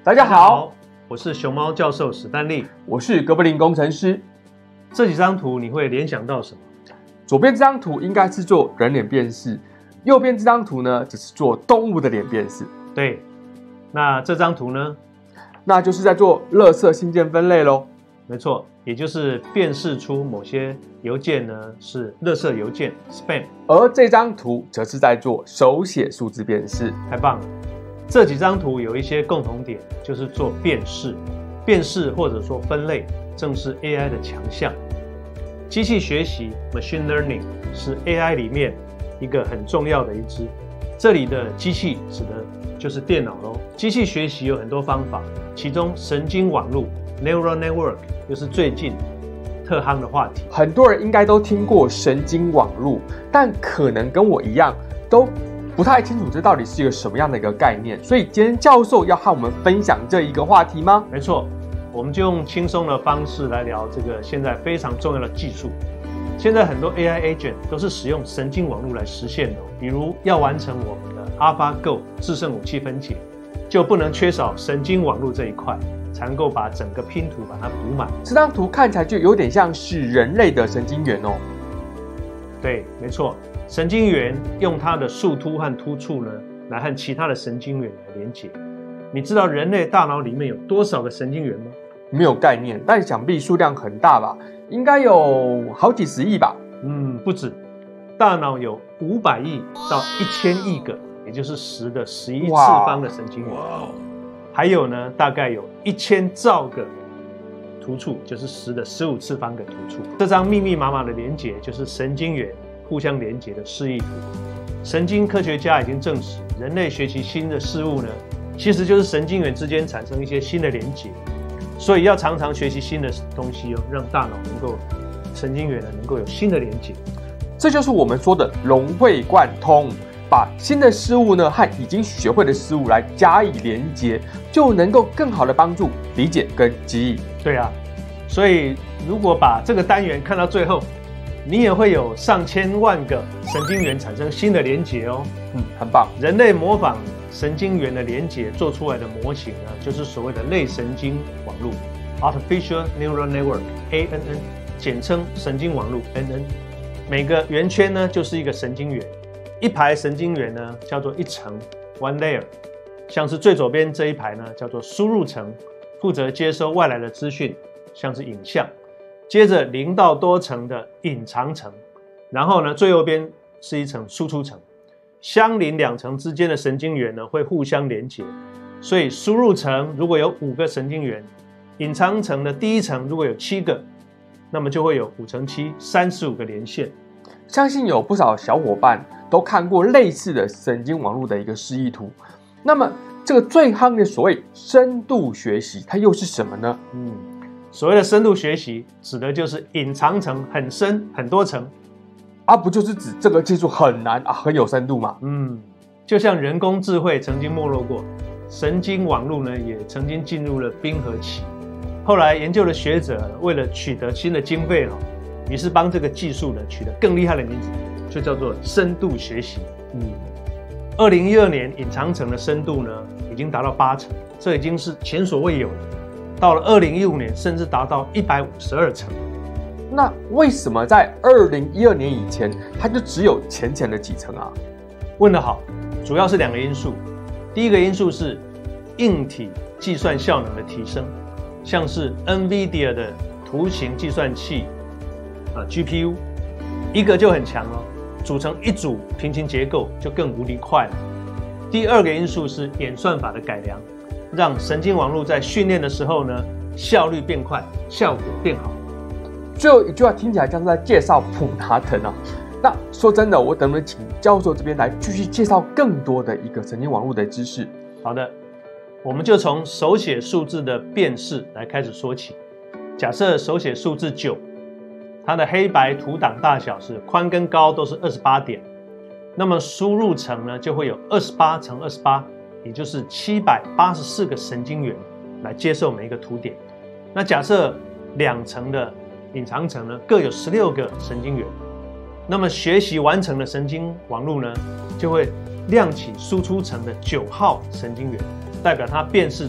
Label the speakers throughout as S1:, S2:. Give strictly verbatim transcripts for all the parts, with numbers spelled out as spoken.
S1: 大家好，
S2: 我是熊猫教授史丹利，
S1: 我是哥布林工程师。
S2: 这几张图你会联想到什么？
S1: 左边这张图应该是做人脸辨识，右边这张图呢只是做动物的脸辨识。
S2: 对，那这张图呢？
S1: 那就是在做垃圾信件分类咯。
S2: 没错，也就是辨识出某些邮件呢是垃圾邮件 spam，
S1: 而这张图则是在做手写数字辨识。
S2: 太棒了！这几张图有一些共同点，就是做辨识、辨识或者说分类，正是 A I 的强项。机器学习 （machine learning） 是 A I 里面一个很重要的一支。这里的机器指的就是电脑咯。机器学习有很多方法，其中神经网络 （neural network） 就是最近特夯的话题。
S1: 很多人应该都听过神经网络，但可能跟我一样都不太清楚这到底是一个什么样的一个概念。所以今天教授要和我们分享这一个话题吗？
S2: 没错，我们就用轻松的方式来聊这个现在非常重要的技术。现在很多 A I agent 都是使用神经网络来实现的，比如要完成我们的 AlphaGo 制胜武器分解，就不能缺少神经网络这一块，才能够把整个拼图把它补满。
S1: 这张图看起来就有点像是人类的神经元哦。
S2: 对，没错，神经元用它的树突和突触呢，来和其他的神经元来连接。你知道人类大脑里面有多少个神经元吗？
S1: 没有概念，但想必数量很大吧？应该有好几十亿吧？
S2: 嗯，不止，大脑有五百亿到一千亿个，也就是十的十一次方的神经元。还有呢，大概有一千兆个突触，就是十的十五次方个突触。这张密密麻麻的连结就是神经元互相连结的示意图。神经科学家已经证实，人类学习新的事物呢，其实就是神经元之间产生一些新的连结。所以要常常学习新的东西哦，让大脑能够神经元呢能够有新的连结。
S1: 这就是我们说的融会贯通，把新的事物呢和已经学会的事物来加以连结，就能够更好的帮助理解跟记忆。
S2: 对啊，所以如果把这个单元看到最后，你也会有上千万个神经元产生新的连结哦。
S1: 嗯，很棒。
S2: 人类模仿神经元的连结做出来的模型呢，就是所谓的类神经网络 （Artificial Neural Network，A N N）， 简称神经网络 N N。每个圆圈呢就是一个神经元，一排神经元呢叫做一层 （one layer）。像是最左边这一排呢叫做输入层，负责接收外来的资讯，像是影像。接着零到多层的隐藏层，然后呢最右边是一层输出层。相邻两层之间的神经元呢会互相连接，所以输入层如果有五个神经元，隐藏层的第一层如果有七个，那么就会有五乘七三十五个连线。
S1: 相信有不少小伙伴都看过类似的神经网络的一个示意图。那么这个最夯的所谓深度学习，它又是什么呢？
S2: 嗯，所谓的深度学习指的就是隐藏层很深很多层。
S1: 啊，不就是指这个技术很难啊，很有深度吗？
S2: 嗯，就像人工智慧曾经没落过，神经网络呢也曾经进入了冰河期。后来研究的学者为了取得新的经费，于是帮这个技术呢取得更厉害的名字，就叫做深度学习。嗯，二零一二年隐藏层的深度呢已经达到八成，这已经是前所未有的。到了二零一五年，甚至达到一百五十二层。
S1: 那为什么在二零一二年以前，它就只有浅浅的几层啊？
S2: 问得好，主要是两个因素。第一个因素是硬体计算效能的提升，像是 NVIDIA 的图形计算器啊 G P U， 一个就很强哦，组成一组平行结构就更无敌快了。第二个因素是演算法的改良，让神经网络在训练的时候呢，效率变快，效果变好。
S1: 最后一句话听起来像是在介绍普拿疼啊。那说真的，我能不能请教授这边来继续介绍更多的一个神经网络的知识？
S2: 好的，我们就从手写数字的辨识来开始说起。假设手写数字九，它的黑白图档大小是宽跟高都是二十八点，那么输入层呢就会有二十八乘二十八，也就是七百八十四个神经元来接受每一个图点。那假设两层的隐藏层呢各有十六个神经元，那么学习完成的神经网络呢就会亮起输出层的九号神经元，代表它辨识出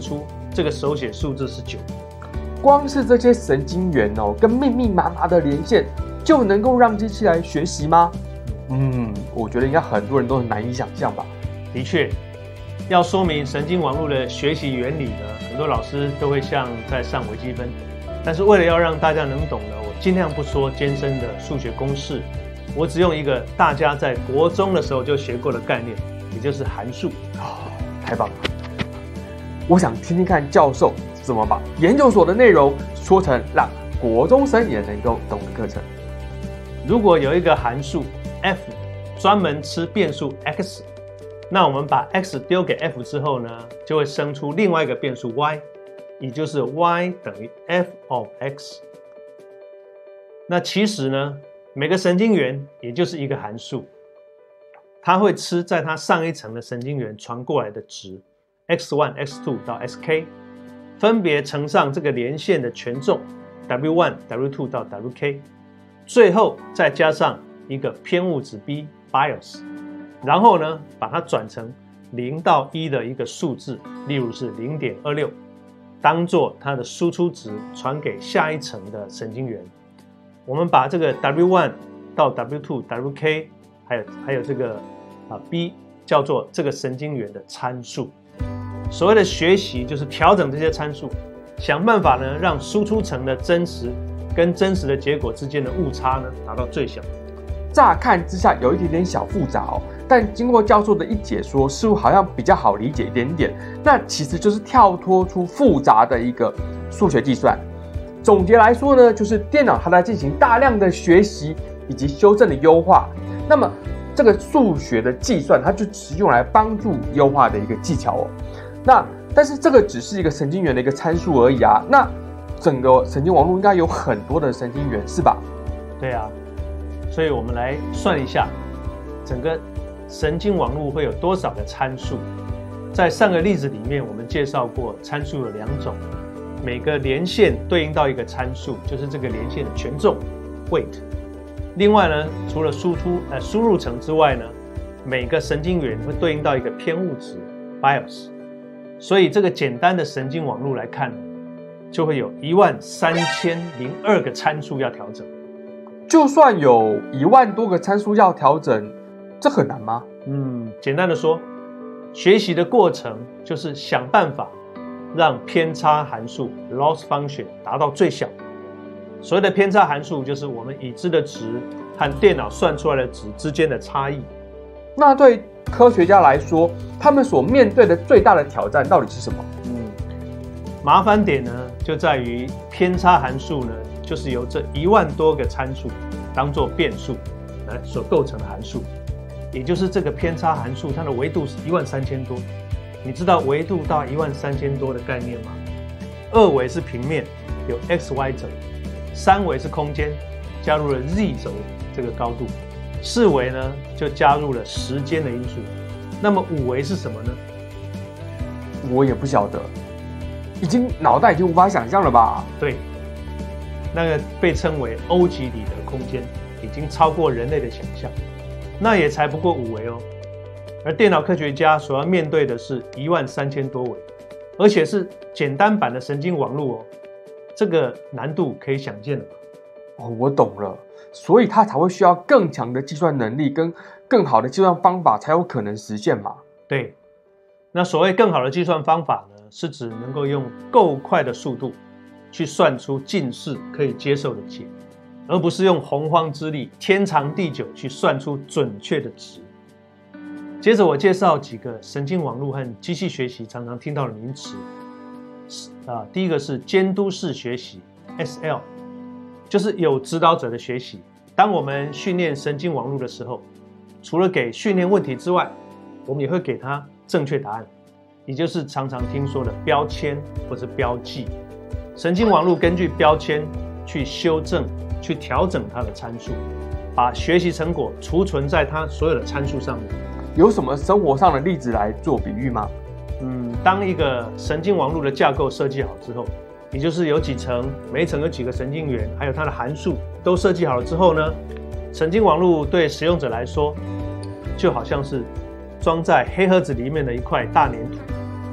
S2: 这个手写数字是九。
S1: 光是这些神经元哦，跟密密麻麻的连线，就能够让机器来学习吗？嗯，我觉得应该很多人都很难以想象吧。
S2: 的确，要说明神经网络的学习原理呢，很多老师都会像在上微积分，但是为了要让大家能懂呢，我尽量不说艰深的数学公式，我只用一个大家在国中的时候就学过的概念，也就是函数。
S1: 哦，太棒了！我想听听看教授怎么把研究所的内容说成让国中生也能够懂的课程。
S2: 如果有一个函数 f 专门吃变数 x， 那我们把 x 丢给 f 之后呢，就会生出另外一个变数 y， 也就是 y 等于 f of x。那其实呢，每个神经元也就是一个函数，它会吃在它上一层的神经元传过来的值 x 一 x 二 到 sk， 分别乘上这个连线的权重 w 一 w 二 到 wk， 最后再加上一个偏误值 b bias， 然后呢把它转成零到一的一个数字，例如是 零点二六， 当做它的输出值传给下一层的神经元。我们把这个 w 一 到 w 二 wk 还有还有这个啊 b 叫做这个神经元的参数。所谓的学习就是调整这些参数，想办法呢让输出层的真实跟真实的结果之间的误差呢达到最小。
S1: 乍看之下有一点点小复杂哦，但经过教授的一解说，似乎好像比较好理解一点点。那其实就是跳脱出复杂的一个数学计算。总结来说呢，就是电脑它在进行大量的学习以及修正的优化。那么这个数学的计算，它就只是用来帮助优化的一个技巧哦。那但是这个只是一个神经元的一个参数而已啊。那整个神经网络应该有很多的神经元，是吧？
S2: 对啊，所以我们来算一下，整个神经网络会有多少个参数。在上个例子里面，我们介绍过参数有两种，每个连线对应到一个参数，就是这个连线的权重 weight。另外呢，除了输出呃输入层之外呢，每个神经元会对应到一个偏误值 bias。所以这个简单的神经网络来看呢，就会有一万三千零二个参数要调整。
S1: 就算有一万多个参数要调整，这很难吗？
S2: 嗯，简单的说，学习的过程就是想办法让偏差函数 loss function 达到最小。所谓的偏差函数就是我们已知的值和电脑算出来的值之间的差异。
S1: 那对科学家来说，他们所面对的最大的挑战到底是什么？
S2: 嗯，麻烦点呢就在于偏差函数呢，就是由这一万多个参数当做变数来所构成的函数，也就是这个偏差函数它的维度是一万三千多。你知道维度到一万三千多的概念吗？二维是平面，有 x y 轴；三维是空间，加入了 z 轴这个高度；四维呢就加入了时间的因素。那么五维是什么呢？
S1: 我也不晓得，已经脑袋已经无法想象了吧？
S2: 对，那个被称为欧几里得空间，已经超过人类的想象，那也才不过五维哦。而电脑科学家所要面对的是一万三千多维，而且是简单版的神经网络哦，这个难度可以想见了吧？
S1: 哦，我懂了，所以它才会需要更强的计算能力跟更好的计算方法才有可能实现嘛。
S2: 对，那所谓更好的计算方法呢，是指能够用够快的速度去算出近似可以接受的解，而不是用洪荒之力天长地久去算出准确的值。接着我介绍几个神经网络和机器学习常常听到的名词。啊，第一个是监督式学习 S L， 就是有指导者的学习。当我们训练神经网络的时候，除了给训练问题之外，我们也会给它正确答案，也就是常常听说的标签或者标记。神经网络根据标签去修正、去调整它的参数，把学习成果储存在它所有的参数上面。
S1: 有什么生活上的例子来做比喻吗？
S2: 嗯，当一个神经网络的架构设计好之后，也就是有几层，每一层有几个神经元，还有它的函数都设计好了之后呢，神经网络对使用者来说，就好像是装在黑盒子里面的一块大粘土。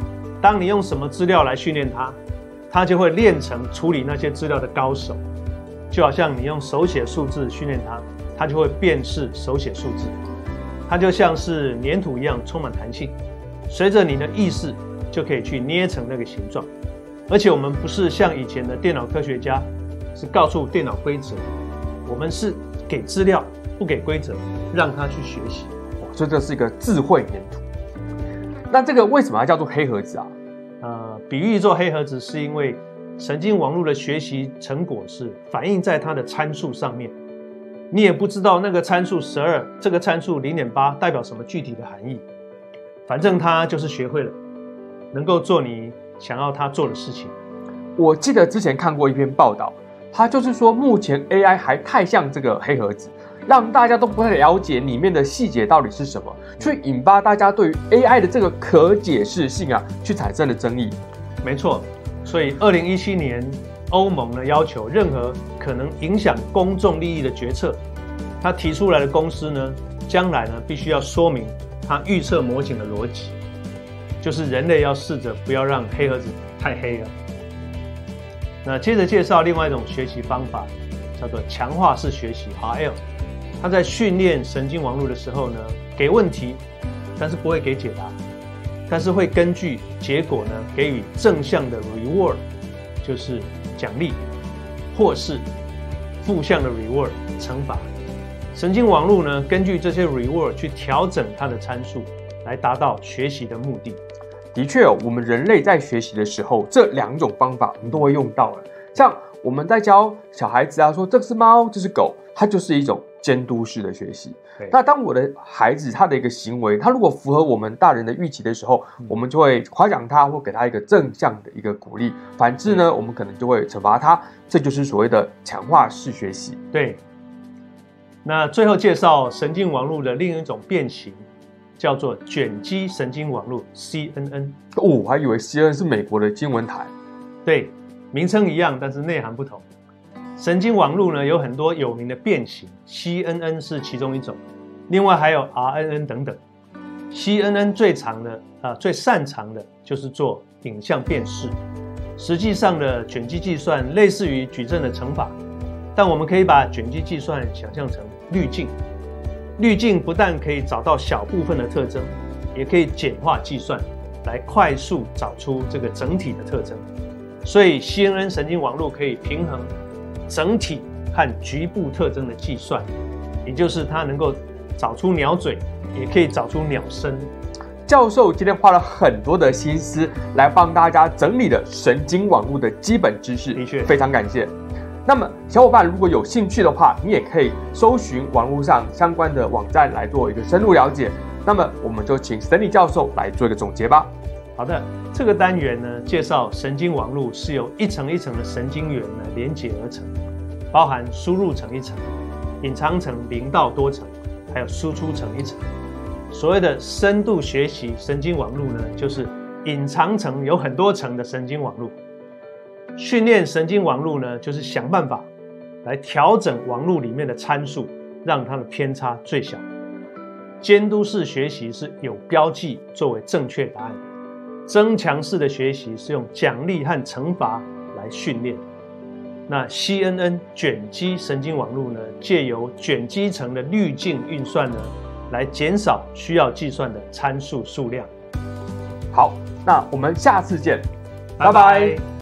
S2: 当你用什么资料来训练它，它就会练成处理那些资料的高手。就好像你用手写数字训练它，它就会辨识手写数字。它就像是粘土一样充满弹性，随着你的意识就可以去捏成那个形状。而且我们不是像以前的电脑科学家，是告诉电脑规则，我们是给资料，不给规则，让它去学习。
S1: 所以这是一个智慧粘土。那这个为什么要叫做黑盒子啊？
S2: 呃，比喻做黑盒子是因为神经网络的学习成果是反映在它的参数上面，你也不知道那个参数十二，这个参数零点八代表什么具体的含义，反正它就是学会了，能够做你想要它做的事情。
S1: 我记得之前看过一篇报道，它就是说目前 A I 还太像这个黑盒子，让大家都不太了解里面的细节到底是什么，却引发大家对于 A I 的这个可解释性啊，去产生了争议。
S2: 没错。所以，二零一七年，欧盟呢要求任何可能影响公众利益的决策，他提出来的公司呢，将来呢必须要说明他预测模型的逻辑，就是人类要试着不要让黑盒子太黑了。那接着介绍另外一种学习方法，叫做强化式学习 R L。他在训练神经网络的时候呢，给问题，但是不会给解答。但是会根据结果呢，给予正向的 reward， 就是奖励，或是负向的 reward， 惩罚。神经网络呢，根据这些 reward 去调整它的参数，来达到学习的目的。
S1: 的确哦，我们人类在学习的时候，这两种方法我们都会用到了。像我们在教小孩子啊，说这是猫，这是狗，它就是一种监督式的学习。那当我的孩子他的一个行为，他如果符合我们大人的预期的时候，我们就会夸奖他，或给他一个正向的一个鼓励。反之呢，我们可能就会惩罚他。这就是所谓的强化式学习。
S2: 对。那最后介绍神经网络的另一种变形，叫做卷积神经网络 C N N。
S1: 哦，我还以为 C N N 是美国的经文台。
S2: 对，名称一样，但是内涵不同。神经网络呢有很多有名的变形 ，C N N 是其中一种，另外还有 R N N 等等。C N N 最长的啊、呃、最擅长的就是做影像辨识。实际上的卷积计算类似于矩阵的乘法，但我们可以把卷积计算想象成滤镜。滤镜不但可以找到小部分的特征，也可以简化计算，来快速找出这个整体的特征。所以 C N N 神经网络可以平衡整体和局部特征的计算，也就是它能够找出鸟嘴，也可以找出鸟身。
S1: 教授今天花了很多的心思来帮大家整理了神经网络的基本知识，
S2: 的确
S1: 非常感谢。那么小伙伴如果有兴趣的话，你也可以搜寻网络上相关的网站来做一个深入了解。那么我们就请 Stanley 教授来做一个总结吧。
S2: 好的，这个单元呢，介绍神经网络是由一层一层的神经元呢连接而成，包含输入层一层、隐藏层零到多层，还有输出层一层。所谓的深度学习神经网络呢，就是隐藏层有很多层的神经网络。训练神经网络呢，就是想办法来调整网络里面的参数，让它的偏差最小。监督式学习是有标记作为正确答案。增强式的学习是用奖励和惩罚来训练。那 C N N 卷积神经网络呢，借由卷积层的滤镜运算呢，来减少需要计算的参数数量。
S1: 好，那我们下次见，
S2: 拜拜。